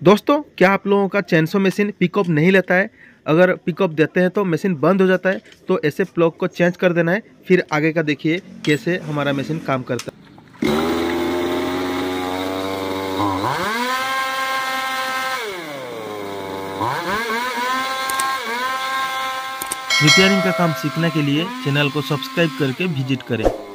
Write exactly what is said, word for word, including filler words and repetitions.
दोस्तों, क्या आप लोगों का चेनसो मशीन पिकअप नहीं लेता है? अगर पिकअप देते हैं तो मशीन बंद हो जाता है, तो ऐसे प्लग को चेंज कर देना है। फिर आगे का देखिए कैसे हमारा मशीन काम करता है। रिपेयरिंग का काम सीखने के लिए चैनल को सब्सक्राइब करके विजिट करें।